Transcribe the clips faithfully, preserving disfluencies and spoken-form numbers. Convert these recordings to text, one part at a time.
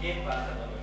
¿Qué pasa cuando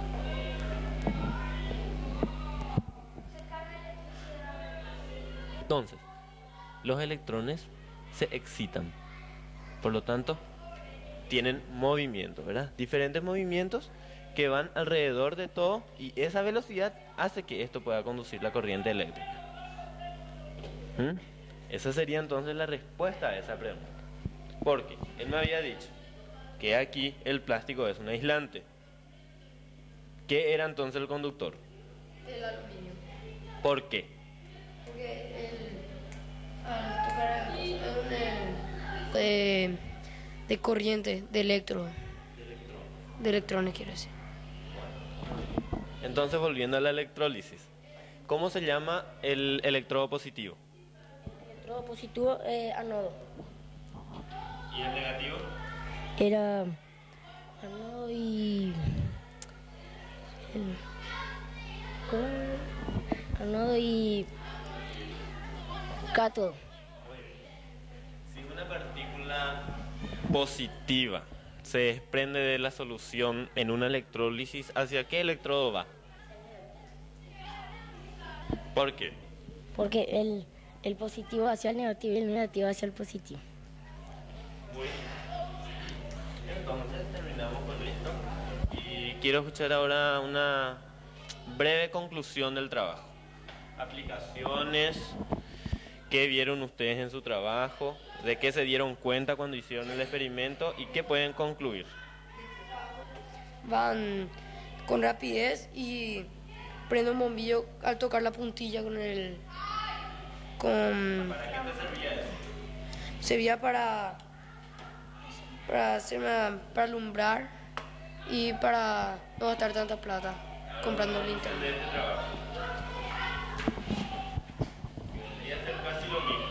Entonces, los electrones se excitan, por lo tanto, tienen movimiento, ¿verdad? Diferentes movimientos que van alrededor de todo y esa velocidad hace que esto pueda conducir la corriente eléctrica. ¿Mm? Esa sería entonces la respuesta a esa pregunta. Porque él me había dicho que aquí el plástico es un aislante. ¿Qué era entonces el conductor? El aluminio. ¿Por qué? Porque el, al tocar el, el, de, de corriente, de electro, de electrones quiero decir. Entonces, volviendo a la electrólisis, ¿cómo se llama el electrodo positivo? Electrodo positivo, eh, anodo. ¿Y el negativo? Era anodo y... el- ¿cómo? Anodo y... cátodo. Si una partícula positiva se desprende de la solución en una electrólisis, ¿hacia qué electrodo va? ¿Por qué? Porque el, el positivo hacia el negativo y el negativo hacia el positivo. Muy bien. Entonces terminamos con esto y quiero escuchar ahora una breve conclusión del trabajo. Aplicaciones, qué vieron ustedes en su trabajo, de qué se dieron cuenta cuando hicieron el experimento y qué pueden concluir. Van con rapidez y prende un bombillo al tocar la puntilla con el... con... ¿Para qué te servía eso? Servía para... para hacerme, para alumbrar y para no gastar tanta plata comprando linterna. De este trabajo. Debería ser casi lo mismo.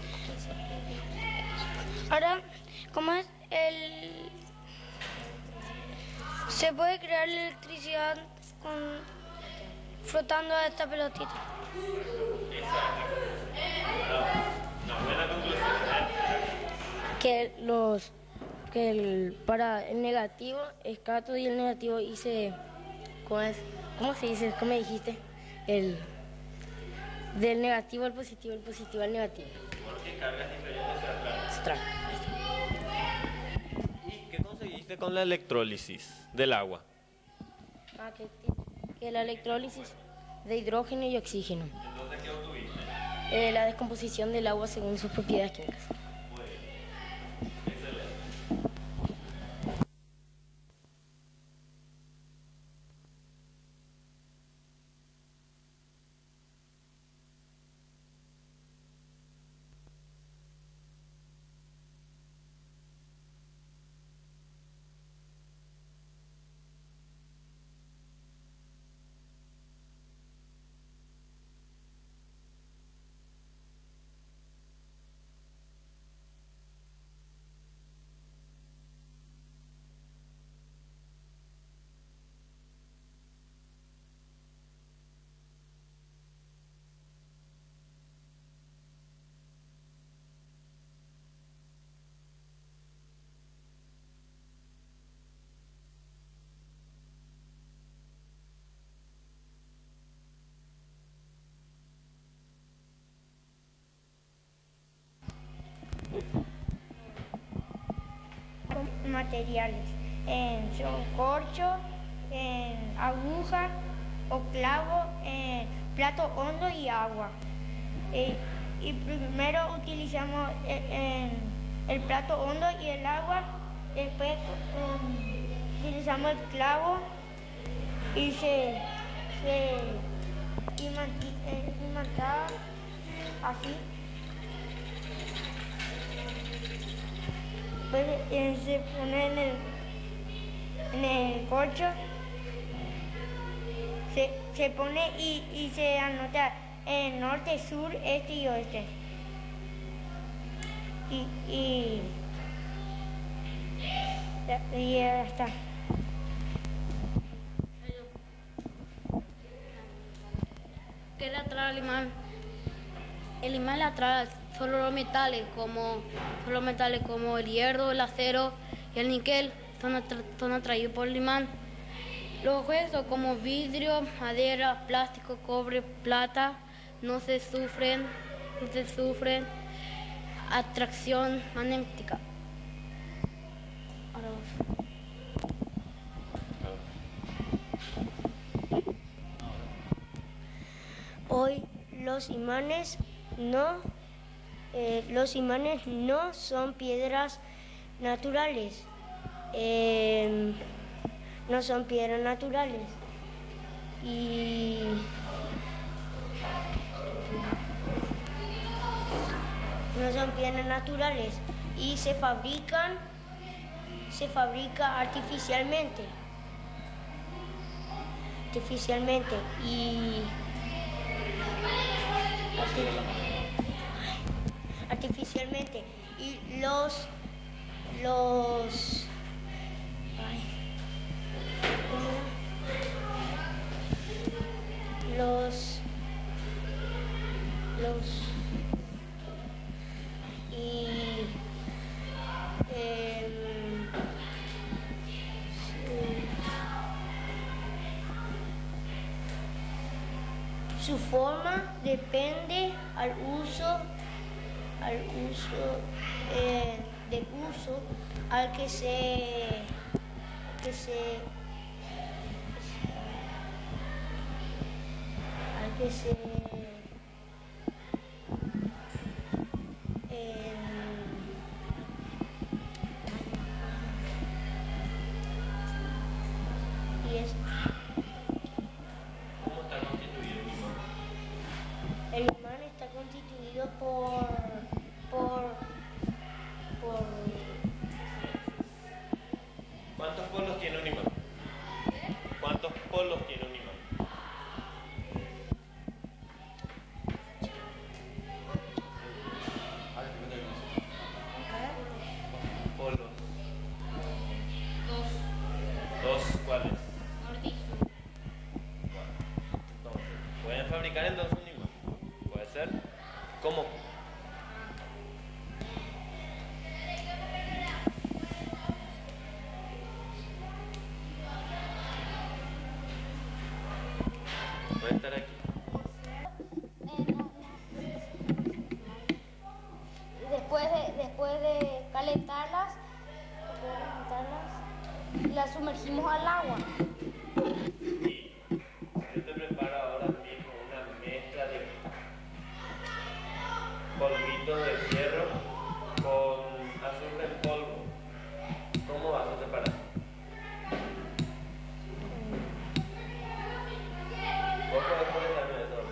Ahora, ¿cómo es el...? Se puede crear electricidad con... frotando a esta pelotita. Una buena conclusión. Que los... que el, para el negativo es cátodo y el negativo hice... ¿Cómo es? ¿Cómo se dice? ¿Cómo me dijiste? El... del negativo al positivo, el positivo al negativo. Porque cargas diferentes se atraen. Se trae. ¿Y qué conseguiste con la electrólisis del agua? Ah, que, que la electrólisis de hidrógeno y oxígeno. Entonces, ¿qué obtuviste? Eh, la descomposición del agua según sus propiedades químicas. Muy bien. Excelente. Materiales. Eh, son corcho, eh, aguja o clavo, eh, plato hondo y agua. Eh, y primero utilizamos eh, el plato hondo y el agua, después eh, utilizamos el clavo y se, se imanti- eh, imantaba así. Después eh, se pone en el, en el corcho, se, se pone y, y se anota el norte, sur, este y oeste. Y, y, ya, y ya está. ¿Qué le atrae al imán? El imán le atrae solo los metales como, solo metales como el hierro, el acero y el níquel son, atra- son atraídos por el imán. Los huesos como vidrio, madera, plástico, cobre, plata no se sufren, no se sufren atracción magnética. Ahora vos. Hoy los imanes no, eh, los imanes no son piedras naturales. Eh, no son piedras naturales. Y no son piedras naturales y se fabrican, se fabrica artificialmente. Artificialmente y artificialmente y los los ay, ¿cómo era? los los y em, sí. Su forma depende al uso al uso eh, del uso al que se que se al que se eh, y es ¿Cómo está constituido el imán? el imán está constituido por por por ¿Cuántos polos tiene un imán? ¿Cuántos polos tiene un imán? Polos. Dos. ¿Dos cuáles? Mordisco. Entonces, ¿pueden fabricar entonces un imán? ¿Puede ser? ¿Cómo? Puede estar aquí. Después de, después de calentarlas, después de calentarlas, las sumergimos al agua. Y yo te preparo ahora mismo una mezcla de polvito de fierro con azufre en polvo. ¿Cómo vas a separar? ¿Vos podés ponerme eso?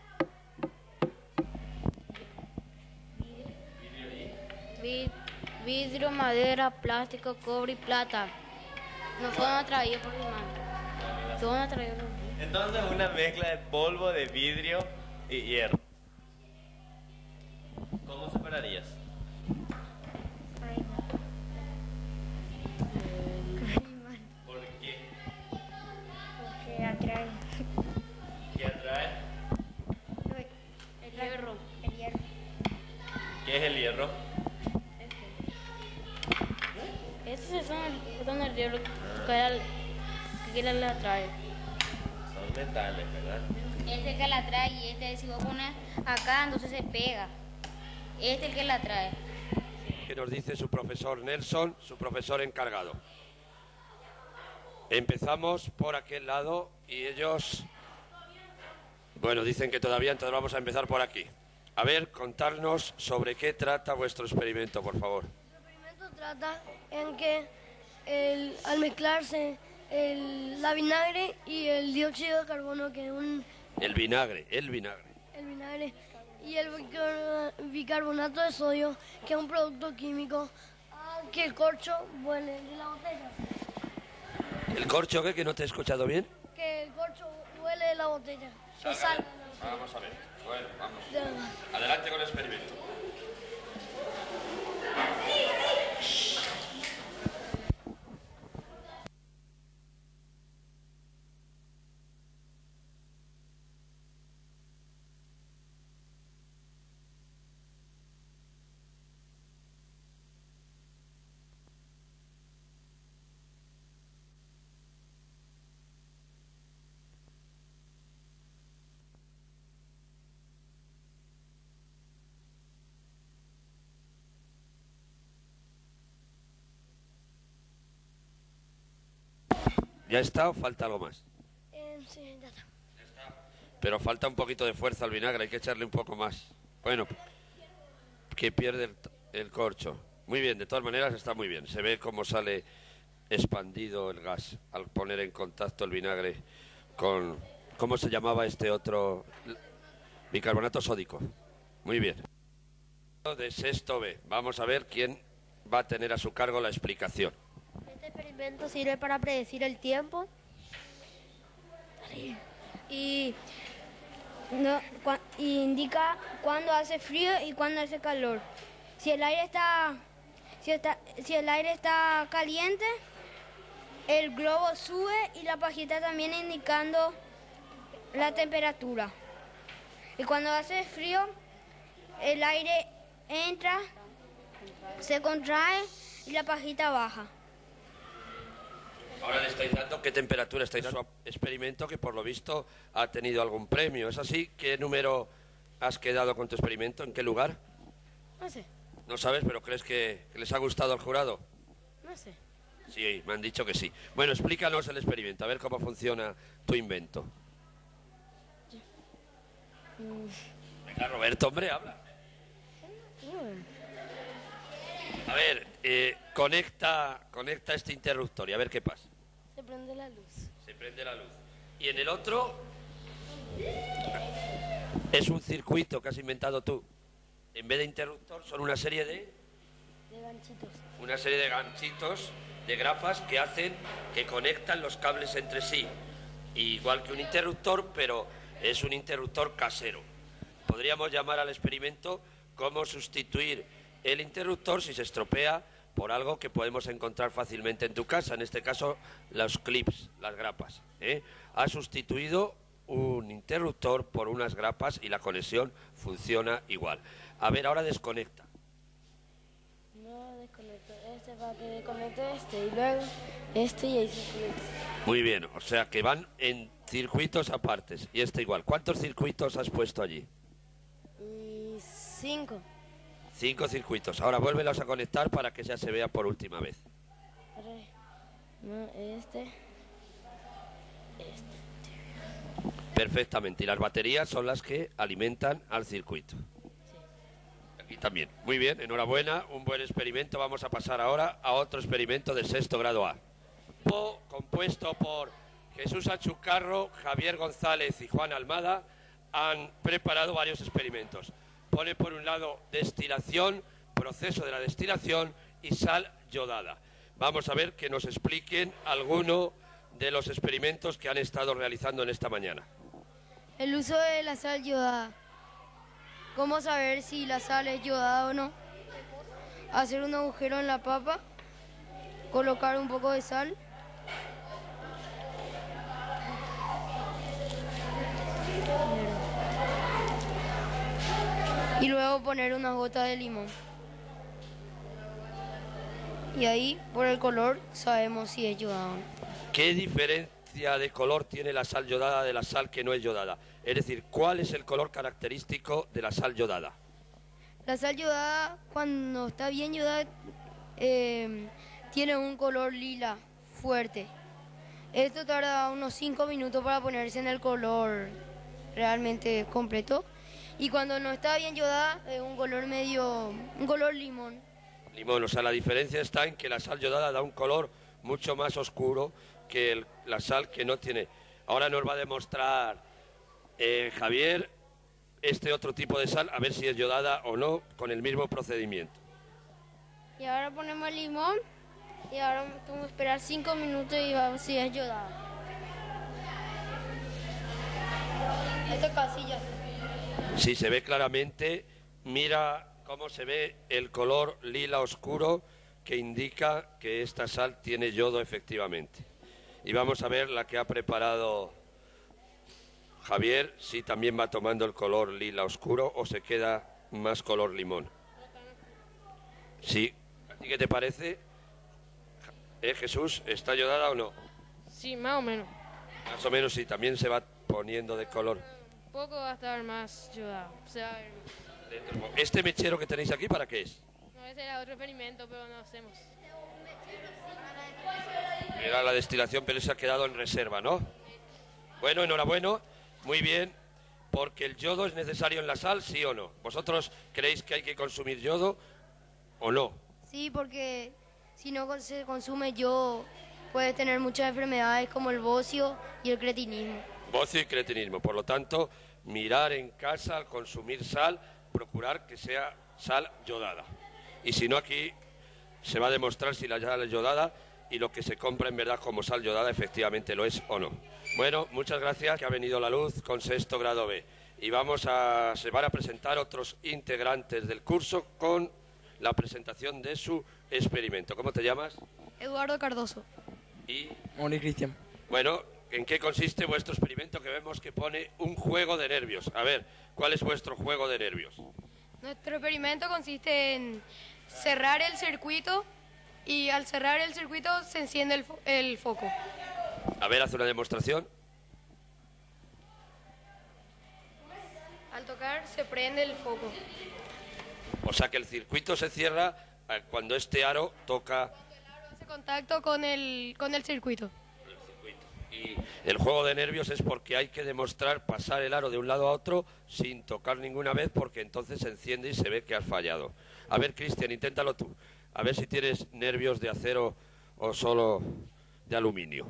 Vidrio y... Vi- Vidrio, madera, plástico, cobre y plata. No son atraídos por el imán. Son atraídos por el imán. Entonces una mezcla de polvo de vidrio y hierro. ¿Cómo separarías? ¿Por qué? porque atrae ¿Qué atrae? El hierro. el hierro. ¿Qué es el hierro? Estos son el, son el hierro que era el- que era el que atrae. Son metales, ¿verdad? Este que la atrae y este si vos pones acá entonces se pega. Este es el que la atrae. Que nos dice su profesor Nelson, su profesor encargado. Empezamos por aquel lado y ellos, bueno, dicen que todavía, entonces vamos a empezar por aquí. A ver, contarnos sobre qué trata vuestro experimento, por favor. El experimento trata en que el- al mezclarse el, la vinagre y el dióxido de carbono, que es un, El vinagre, el vinagre. el vinagre, y el bicar- bicarbonato de sodio, que es un producto químico, hace que el corcho vuele de la botella. ¿El corcho qué? Que no te he escuchado bien. Que el corcho vuele de la botella. Que salga de la botella. Vamos a ver. Bueno, vamos. De la- Adelante con el experimento. ¿Ya está o falta algo más? Eh, sí, ya está. Pero falta un poquito de fuerza al vinagre, hay que echarle un poco más. Bueno, que pierde el, el corcho. Muy bien, de todas maneras está muy bien. Se ve cómo sale expandido el gas al poner en contacto el vinagre con... ¿Cómo se llamaba este otro? Bicarbonato sódico. Muy bien. De sexto B. Vamos a ver quién va a tener a su cargo la explicación. Este experimento sirve para predecir el tiempo y, no, cua- y indica cuándo hace frío y cuándo hace calor. Si el aire está, si está, si el aire está caliente, el globo sube y la pajita también indicando la temperatura. Y cuando hace frío, el aire entra, se contrae y la pajita baja. Ahora le estáis dando qué temperatura estáis dando a su experimento, que por lo visto ha tenido algún premio. ¿Es así? ¿Qué número has quedado con tu experimento? ¿En qué lugar? No sé, No sabes, pero ¿crees que que les ha gustado al jurado? no sé. Sí, me han dicho que sí. Bueno, explícanos el experimento, a ver cómo funciona tu invento. Venga, Roberto, hombre, habla. A ver, eh, conecta, conecta este interruptor y a ver qué pasa. Se prende la luz. Se prende la luz. Y en el otro es un circuito que has inventado tú. En vez de interruptor son una serie de... De ganchitos. una serie de ganchitos, de grapas que hacen, que conectan los cables entre sí. Igual que un interruptor, pero es un interruptor casero. Podríamos llamar al experimento cómo sustituir el interruptor si se estropea por algo que podemos encontrar fácilmente en tu casa, en este caso los clips, las grapas, ¿eh? Ha sustituido un interruptor por unas grapas y la conexión funciona igual. A ver, ahora desconecta. No desconecto este para que desconecte este y luego este y ahí se conecta. Muy bien, o sea que van en circuitos apartes y este igual. ¿Cuántos circuitos has puesto allí? Y cinco. Cinco circuitos. Ahora vuélvelos a conectar para que ya se vea por última vez. Arre. No, este. Este. Perfectamente. Y las baterías son las que alimentan al circuito. Aquí también. Muy bien, enhorabuena. Un buen experimento. Vamos a pasar ahora a otro experimento de sexto grado A. Po, compuesto por Jesús Achucarro, Javier González y Juan Almada, han preparado varios experimentos. Pone por un lado destilación, proceso de la destilación y sal yodada. Vamos a ver que nos expliquen alguno de los experimentos que han estado realizando en esta mañana. El uso de la sal yodada. ¿Cómo saber si la sal es yodada o no? Hacer un agujero en la papa, colocar un poco de sal. Y luego poner una gota de limón. Y ahí, por el color, sabemos si es yodada o no. ¿Qué diferencia de color tiene la sal yodada de la sal que no es yodada? Es decir, ¿cuál es el color característico de la sal yodada? La sal yodada, cuando está bien yodada, eh, tiene un color lila fuerte. Esto tarda unos cinco minutos para ponerse en el color realmente completo. Y cuando no está bien yodada, es un color medio, un color limón. Limón, o sea, la diferencia está en que la sal yodada da un color mucho más oscuro que el- la sal que no tiene. Ahora nos va a demostrar eh, Javier este otro tipo de sal, a ver si es yodada o no, con el mismo procedimiento. Y ahora ponemos el limón y ahora vamos a esperar cinco minutos y vamos si es yodada. Esto casi ya. Si se ve claramente, mira cómo se ve el color lila oscuro que indica que esta sal tiene yodo efectivamente. Y vamos a ver la que ha preparado Javier, si también va tomando el color lila oscuro o se queda más color limón. Sí, ¿a ti qué te parece? ¿Eh, Jesús? ¿Está yodada o no? Sí, más o menos. Más o menos sí, también se va poniendo de color. Un poco va a estar más yodado. Se va a ver más. ¿Este mechero que tenéis aquí para qué es? No, Ese era otro experimento, pero no hacemos. Era la destilación, pero se ha quedado en reserva, ¿no? Bueno, enhorabuena, muy bien, porque el yodo es necesario en la sal, ¿sí o no? ¿Vosotros creéis que hay que consumir yodo o no? Sí, porque si no con- se consume yodo, puede tener muchas enfermedades como el bocio y el cretinismo. Bocio y cretinismo, por lo tanto, mirar en casa al consumir sal, procurar que sea sal yodada. Y si no, aquí se va a demostrar si la sal es yodada y lo que se compra en verdad como sal yodada efectivamente lo es o no. Bueno, muchas gracias, que ha venido la luz con sexto grado B. Y vamos a, se van a presentar otros integrantes del curso con la presentación de su experimento. ¿Cómo te llamas? Eduardo Cardoso. Y, Moni Cristian. bueno, ¿en qué consiste vuestro experimento? Que vemos que pone un juego de nervios. A ver, ¿cuál es vuestro juego de nervios? Nuestro experimento consiste en cerrar el circuito y al cerrar el circuito se enciende el, fo- el foco. A ver, haz una demostración. Al tocar se prende el foco. O sea que el circuito se cierra eh, cuando este aro toca Hace contacto con el, con el circuito. el circuito. Y el juego de nervios es porque hay que demostrar pasar el aro de un lado a otro sin tocar ninguna vez, porque entonces se enciende y se ve que has fallado. A ver, Cristian, inténtalo tú. A ver si tienes nervios de acero o solo de aluminio.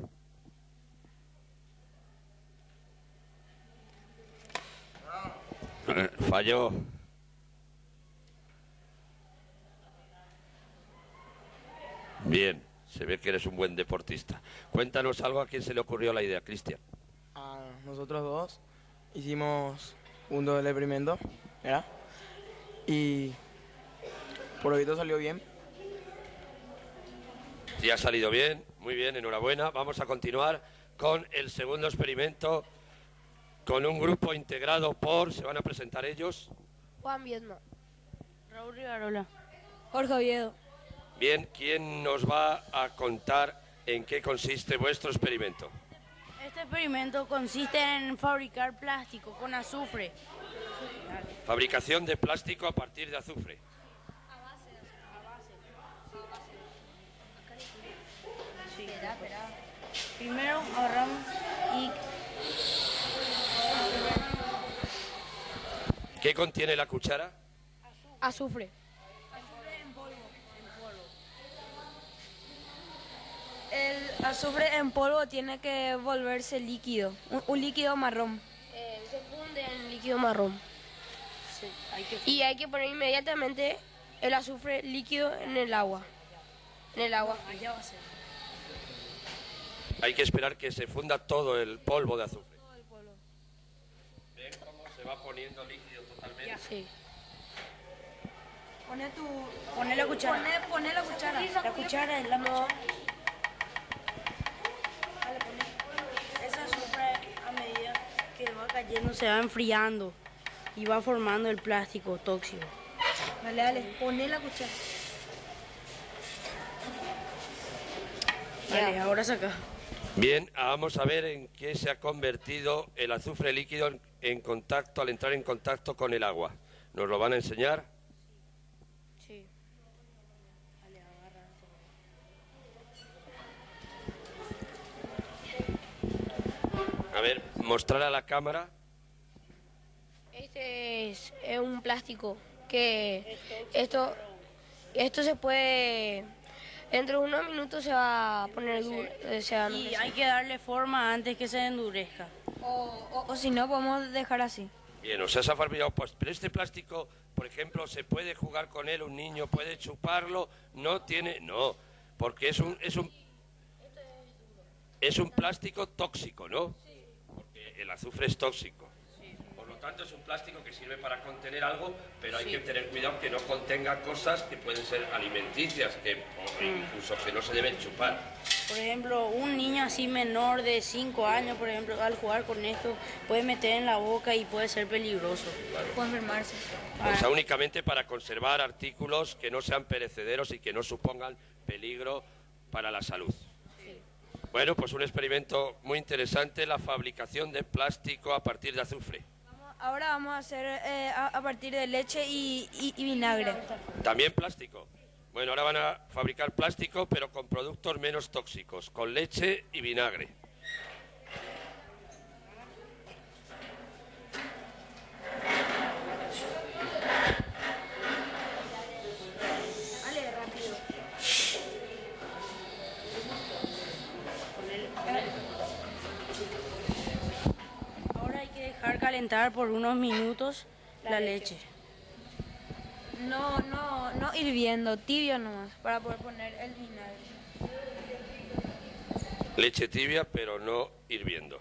Eh, Falló. Bien, se ve que eres un buen deportista. Cuéntanos algo, a quién se le ocurrió la idea, Cristian. A nosotros dos hicimos un doble experimento, ¿verdad? Y por ahorita salió bien. Si ha salido bien, muy bien, enhorabuena. Vamos a continuar con el segundo experimento, con un grupo integrado por, se van a presentar ellos. Juan Viedma. Raúl Rivarola. Jorge Oviedo. Bien, ¿quién nos va a contar en qué consiste vuestro experimento? Este experimento consiste en fabricar plástico con azufre. Fabricación de plástico a partir de azufre. Sí, espera, espera. Primero agarramos y ¿Qué contiene la cuchara? Azufre. El azufre en polvo tiene que volverse líquido, un, un líquido marrón. Eh, se funde en líquido marrón. sí, hay que Y hay que poner inmediatamente el azufre líquido en el agua. En el agua. allá va a ser. Hay que esperar que se funda todo el polvo de azufre. ¿Ven cómo se va poniendo líquido totalmente? Sí. Poné tu poné la cuchara. Poné, poné la cuchara. La cuchara es la mejor. Esa azufre a medida que va cayendo se va enfriando y va formando el plástico tóxico. Dale, dale, poné la cuchara. Dale, ahora saca. Bien, vamos a ver en qué se ha convertido el azufre líquido en, en contacto, al entrar en contacto con el agua. ¿Nos lo van a enseñar? Sí. A ver, mostrar a la cámara. Este es, es un plástico que esto esto se puede dentro de unos minutos se va a poner duro, eh, se va a Y endurecer. hay que darle forma antes que se endurezca. O, o- o si no podemos dejar así. Bien, o sea, se ha fabricado, pues, pero este plástico, por ejemplo, se puede jugar con él, un niño puede chuparlo, no tiene, no, porque es un, es un, es un plástico tóxico, ¿no? Porque el azufre es tóxico. Por lo tanto, es un plástico que sirve para contener algo, pero hay que tener cuidado que no contenga cosas que pueden ser alimenticias, que, o incluso que no se deben chupar. Por ejemplo, un niño así menor de cinco años, por ejemplo, al jugar con esto, puede meter en la boca y puede ser peligroso. Puede enfermarse. O sea, únicamente para conservar artículos que no sean perecederos y que no supongan peligro para la salud. Bueno, pues un experimento muy interesante, la fabricación de plástico a partir de azufre. Ahora vamos a hacer eh, a, a partir de leche y, y, y vinagre. También plástico. Bueno, ahora van a fabricar plástico, pero con productos menos tóxicos, con leche y vinagre. Vale, rápido. Ahora hay que dejar calentar por unos minutos la leche. No, no, no hirviendo, tibio nomás, para poder poner el vinagre. Leche tibia, pero no hirviendo.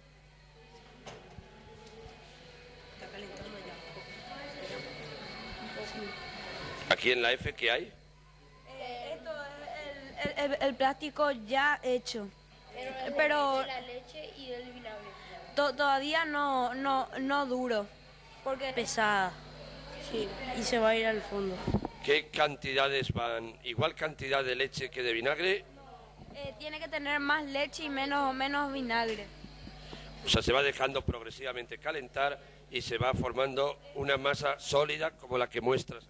Está calentando ya. Aquí en la F, ¿qué hay? Eh, esto es el, el- el- el plástico ya hecho. Pero la leche y el vinagre. to- todavía no, no, no duro. Porque Pesada. Sí, y se va a ir al fondo. ¿Qué cantidades van? ¿Igual cantidad de leche que de vinagre? eh, tiene que tener más leche y menos, menos vinagre. O sea, se va dejando progresivamente calentar y se va formando una masa sólida como la que muestras.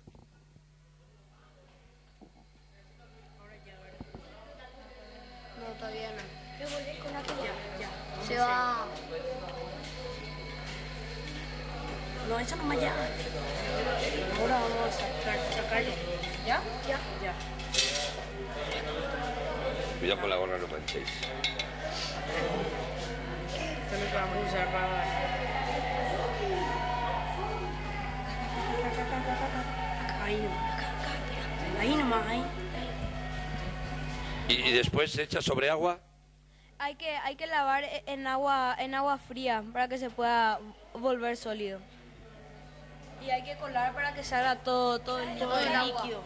No, todavía no. ¿Qué volvés con aquella? Ya. Se va. No, eso nomás ya. Ahora vamos a sacar, sacarle. ¿Ya? Ya. Ya. Cuidado con la gorra, no manchéis. Esto es lo que vamos a usar para... Ahí nomás. Ahí nomás, ahí. ¿Y, y después se echa sobre agua? Hay que, hay que lavar e- en agua, en agua fría para que se pueda volver sólido. Y hay que colar para que salga todo, todo el líquido. Todo el líquido.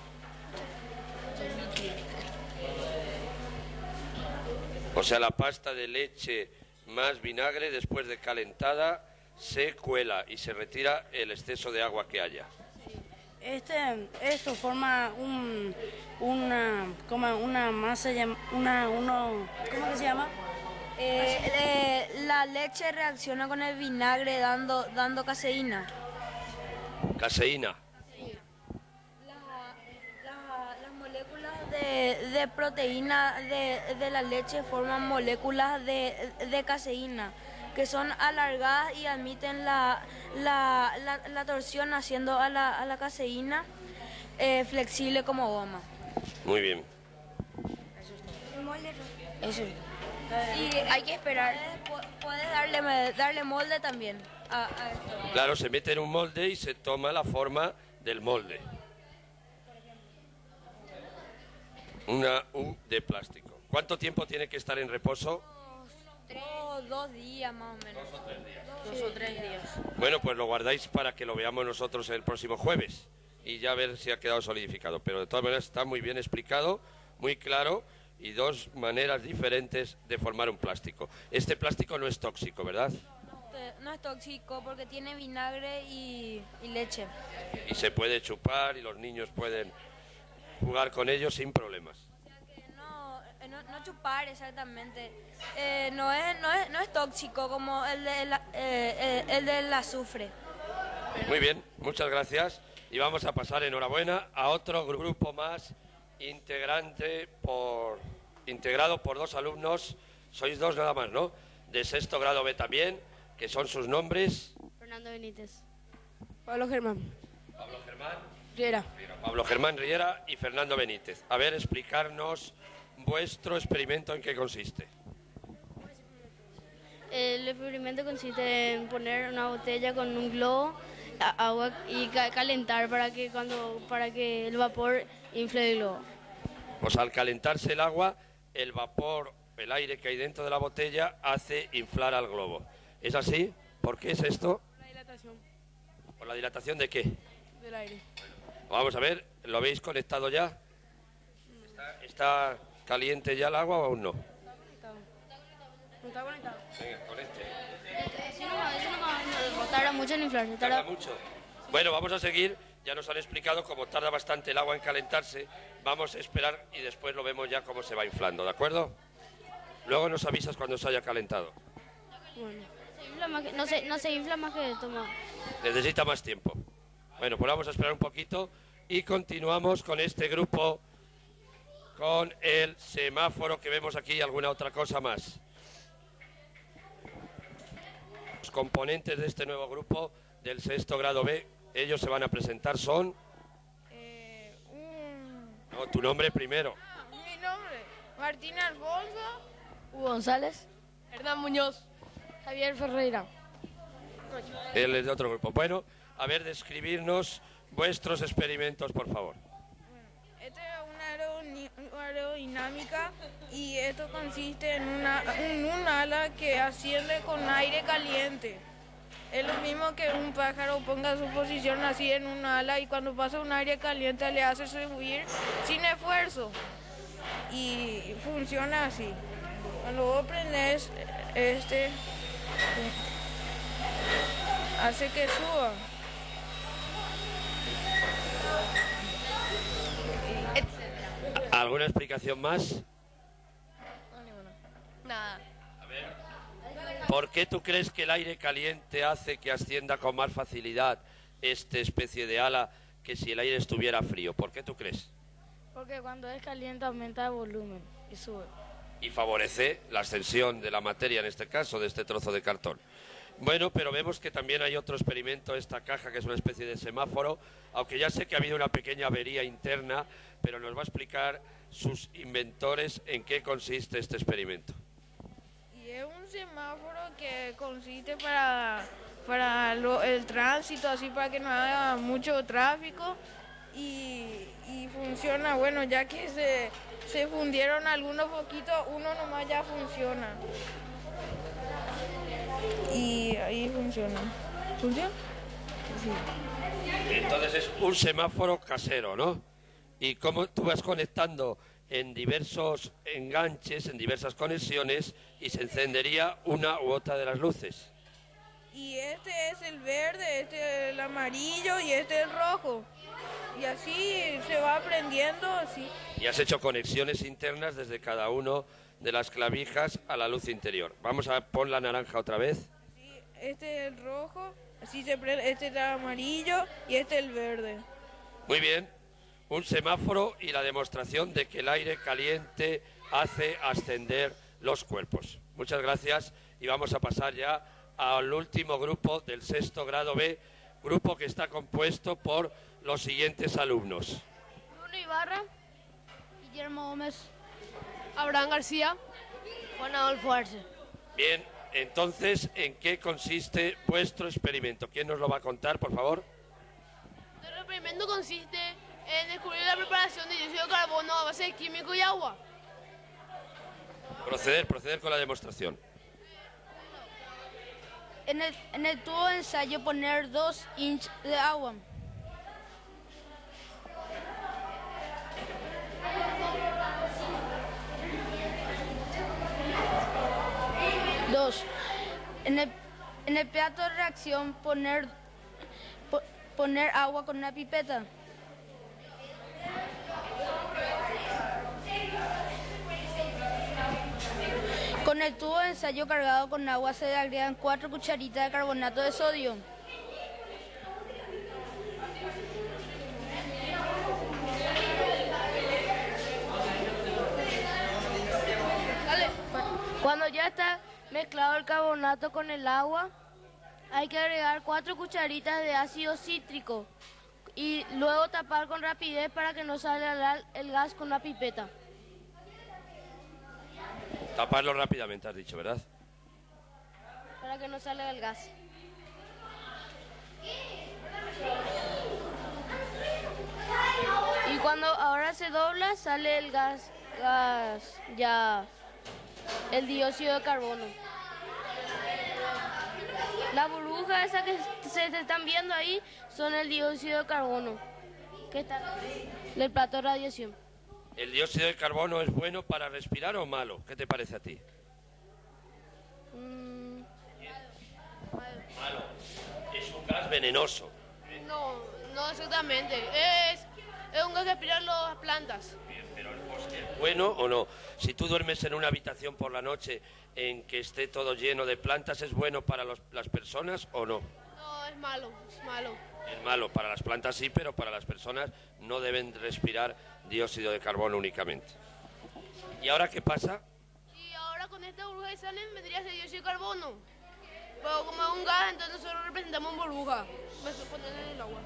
O sea, la pasta de leche más vinagre, después de calentada, se cuela y se retira el exceso de agua que haya. Este, esto forma un, una, como una masa, llam- una, uno, ¿cómo que se llama? Eh, eh, la leche reacciona con el vinagre dando, dando caseína. Caseína. La- la- las moléculas de, de proteína de, de la leche forman moléculas de, de caseína que son alargadas y admiten la, la, la, la torsión haciendo a la, a la caseína eh, flexible como goma. Muy bien. Eso. Y hay que esperar. Puedes, puedes darle, darle molde también a, a esto. Claro, se mete en un molde y se toma la forma del molde. Una U de plástico. ¿Cuánto tiempo tiene que estar en reposo? Dos, dos días más o menos. Dos o tres días. Dos o tres días. Bueno, pues lo guardáis para que lo veamos nosotros el próximo jueves y ya ver si ha quedado solidificado. Pero de todas maneras está muy bien explicado, muy claro y dos maneras diferentes de formar un plástico. Este plástico no es tóxico, ¿verdad? No es tóxico porque tiene vinagre y, y leche. Y se puede chupar y los niños pueden jugar con ellos sin problemas. No, eh, no, no chupar exactamente. Eh, no, es, no, es, no es tóxico como el, de la- eh, eh, el del azufre. Muy bien, muchas gracias. Y vamos a pasar, enhorabuena, a otro grupo más integrante por, integrado por dos alumnos. Sois dos nada más, ¿no? De sexto grado B también, que son sus nombres. Fernando Benítez. Pablo Germán. Pablo Germán. Riera. Pablo Germán Riera y Fernando Benítez. A ver, explicarnos vuestro experimento en qué consiste. El experimento consiste en poner una botella con un globo, a- agua y ca- calentar para que cuando para que el vapor infle el globo. Pues al calentarse el agua, el vapor, el aire que hay dentro de la botella hace inflar al globo. ¿Es así? ¿Por qué es esto? La dilatación ¿Por la dilatación de qué? del aire. Vamos a ver, ¿lo habéis conectado ya? ¿Está, está caliente ya el agua o aún no? ¿No está conectado? Venga, conecte. Eso no, eso no, no tarda mucho en inflarse. ¿Tarda Tarda, mucho? Bueno, vamos a seguir. Ya nos han explicado cómo tarda bastante el agua en calentarse. Vamos a esperar y después lo vemos ya cómo se va inflando, ¿de acuerdo? Luego nos avisas cuando se haya calentado. Bueno. infla más que- no, se, no se infla más que toma. Necesita más tiempo. Bueno, pues vamos a esperar un poquito y continuamos con este grupo, con el semáforo que vemos aquí y alguna otra cosa más. Los componentes de este nuevo grupo del sexto grado B, ellos se van a presentar son... Eh, un... No, tu nombre primero. Ah, mi nombre, Martín Alfonso. Hugo González. Hernán Muñoz. Javier Ferreira. Él es de otro grupo. Bueno, a ver, describirnos vuestros experimentos, por favor. Esta es una aeroni- aerodinámica y esto consiste en una, en un ala que asciende con aire caliente. Es lo mismo que un pájaro ponga su posición así en un ala y cuando pasa un aire caliente le hace subir sin esfuerzo. Y funciona así. Cuando vos prendés este, hace que suba. ¿Alguna explicación más? Nada. ¿Por qué tú crees que el aire caliente hace que ascienda con más facilidad esta especie de ala que si el aire estuviera frío? ¿Por qué tú crees? Porque cuando es caliente aumenta el volumen y sube. Y favorece la ascensión de la materia, en este caso, de este trozo de cartón. Bueno, pero vemos que también hay otro experimento, esta caja, que es una especie de semáforo, aunque ya sé que ha habido una pequeña avería interna, pero nos va a explicar sus inventores en qué consiste este experimento. Y es un semáforo que consiste para, para lo- el tránsito, así para que no haya mucho tráfico. Y, y funciona, bueno, ya que se, se fundieron algunos poquitos, uno nomás ya funciona. Y ahí funciona. ¿Funciona? Sí. Entonces es un semáforo casero, ¿no? Y cómo tú vas conectando en diversos enganches, en diversas conexiones, y se encendería una u otra de las luces. Y este es el verde, este es el amarillo y este es el rojo. Y así se va aprendiendo, así. Y has hecho conexiones internas desde cada uno de las clavijas a la luz interior. Vamos a poner la naranja otra vez. Sí, este es el rojo, así se prende, este es el amarillo y este es el verde. Muy bien. Un semáforo y la demostración de que el aire caliente hace ascender los cuerpos. Muchas gracias y vamos a pasar ya al último grupo del sexto grado B, grupo que está compuesto por los siguientes alumnos. Bruno Ibarra. Guillermo Gómez. Abraham García. Juan Adolfo Arce. Bien, entonces, ¿en qué consiste vuestro experimento? ¿Quién nos lo va a contar, por favor? Nuestro experimento consiste en descubrir la preparación de dióxido de carbono a base de químico y agua. Proceder, proceder con la demostración. En el, en el tubo de ensayo poner dos inch de agua. Dos. En el, en el plato de reacción poner, po- poner agua con una pipeta. Con el tubo de ensayo cargado con agua se le agregan cuatro cucharitas de carbonato de sodio. Cuando ya está mezclado el carbonato con el agua, hay que agregar cuatro cucharitas de ácido cítrico y luego tapar con rapidez para que no salga el gas con la pipeta. Taparlo rápidamente, has dicho, ¿verdad? Para que no salga el gas. Y cuando ahora se dobla, sale el gas, gas ya, el dióxido de carbono. Las burbujas esas que se te están viendo ahí son el dióxido de carbono, que está del plato de radiación. ¿El dióxido de carbono es bueno para respirar o malo? ¿Qué te parece a ti? Mm, Malo. Es un gas venenoso. No, no exactamente. Es, es un gas que respiran las plantas. Pero ¿es bueno o no? Si tú duermes en una habitación por la noche en que esté todo lleno de plantas, ¿es bueno para los- las personas o no? No, es malo, es malo. Es malo, para las plantas sí, pero para las personas no deben respirar dióxido de carbono únicamente. ¿Y ahora qué pasa? Y ahora con esta burbuja de salen vendría a ser dióxido de carbono. Pero como es un gas, entonces solo representamos burbuja. Me estoy poniendo en el agua.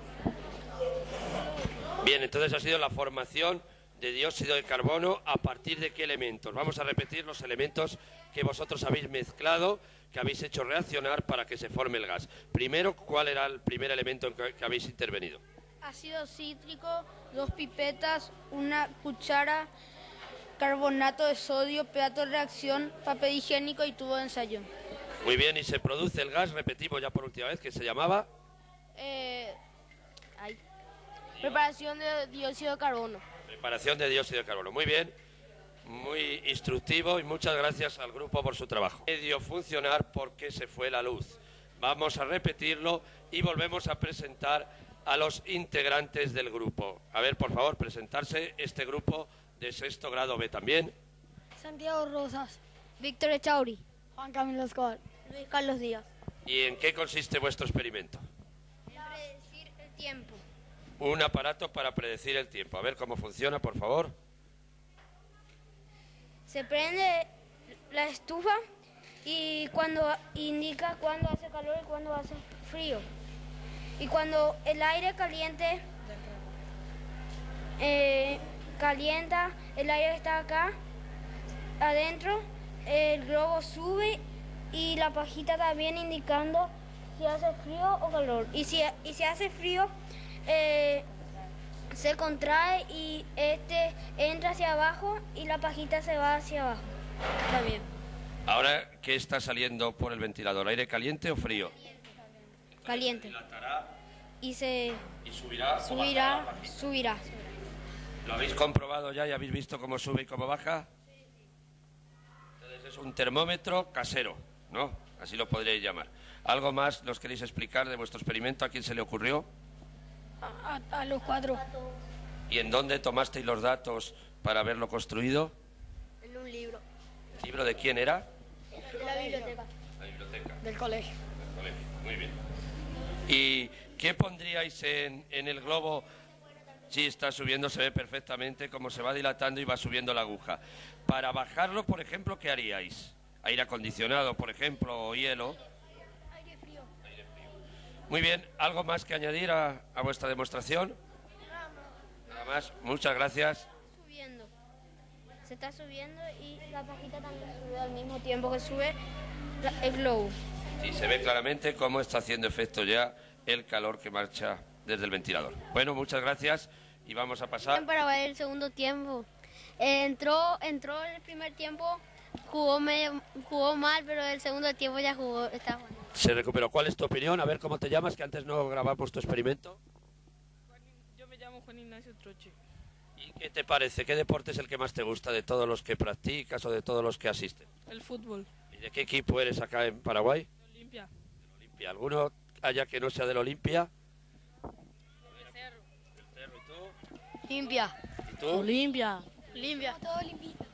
Bien, entonces ha sido la formación de dióxido de carbono a partir de qué elementos. Vamos a repetir los elementos que vosotros habéis mezclado, que habéis hecho reaccionar para que se forme el gas. Primero, ¿cuál era el primer elemento en que, que habéis intervenido? Ácido cítrico, dos pipetas, una cuchara, carbonato de sodio, plato de reacción, papel higiénico y tubo de ensayo. Muy bien, y se produce el gas, repetimos ya por última vez, que se llamaba... Eh, ay. Preparación de dióxido de carbono. Preparación de dióxido de carbono. Muy bien, muy instructivo y muchas gracias al grupo por su trabajo. Medio funcionar porque se fue la luz. Vamos a repetirlo y volvemos a presentar a los integrantes del grupo. A ver, por favor, presentarse este grupo de sexto grado B también. Santiago Rosas, Víctor Echauri, Juan Camilo Escobar, Luis Carlos Díaz. ¿Y en qué consiste vuestro experimento? Predecir el tiempo. Un aparato para predecir el tiempo. A ver cómo funciona, por favor. Se prende la estufa y cuando indica cuándo hace calor y cuándo hace frío. Y cuando el aire caliente eh, calienta, el aire está acá adentro, el globo sube y la pajita también indicando si hace frío o calor. Y si, y si hace frío, eh, se contrae y este entra hacia abajo y la pajita se va hacia abajo. Está bien. Ahora, ¿qué está saliendo por el ventilador? ¿Aire caliente o frío? Caliente. Dilatará Y se y subirá. o subirá, bajará la pajita. subirá. ¿Lo habéis comprobado ya y habéis visto cómo sube y cómo baja? Entonces es un termómetro casero, ¿no? Así lo podríais llamar. ¿Algo más nos queréis explicar de vuestro experimento? ¿A quién se le ocurrió? A, a los cuatro. ¿Y en dónde tomasteis los datos para haberlo construido? En un libro. ¿El libro de quién era? De la biblioteca. La biblioteca. Del colegio. Del colegio. Muy bien. ¿Y qué pondríais en, en el globo? Sí, está subiendo, se ve perfectamente cómo se va dilatando y va subiendo la aguja. Para bajarlo, por ejemplo, ¿qué haríais? Aire acondicionado, por ejemplo, o hielo. Aire frío. Muy bien, ¿algo más que añadir a, a vuestra demostración? Nada más, muchas gracias. Subiendo. Se está subiendo y la pajita también sube al mismo tiempo que sube la- el globo. Sí, se ve claramente cómo está haciendo efecto ya el calor que marcha desde el ventilador. Bueno, muchas gracias y vamos a pasar. En Paraguay el segundo tiempo. Eh, entró, entró en el primer tiempo, jugó medio, jugó mal, pero el segundo tiempo ya jugó, está bueno. Se recuperó. ¿Cuál es tu opinión? A ver cómo te llamas, que antes no grabamos tu experimento. Yo me llamo Juan Ignacio Troche. ¿Y qué te parece? ¿Qué deporte es el que más te gusta de todos los que practicas o de todos los que asisten? El fútbol. ¿Y de qué equipo eres acá en Paraguay? Olimpia. Olimpia. ¿Alguno haya que no sea del Olimpia? ¿Y tú? Limpia. ¿Y tú? Olimpia. Limpia. Todo limpito.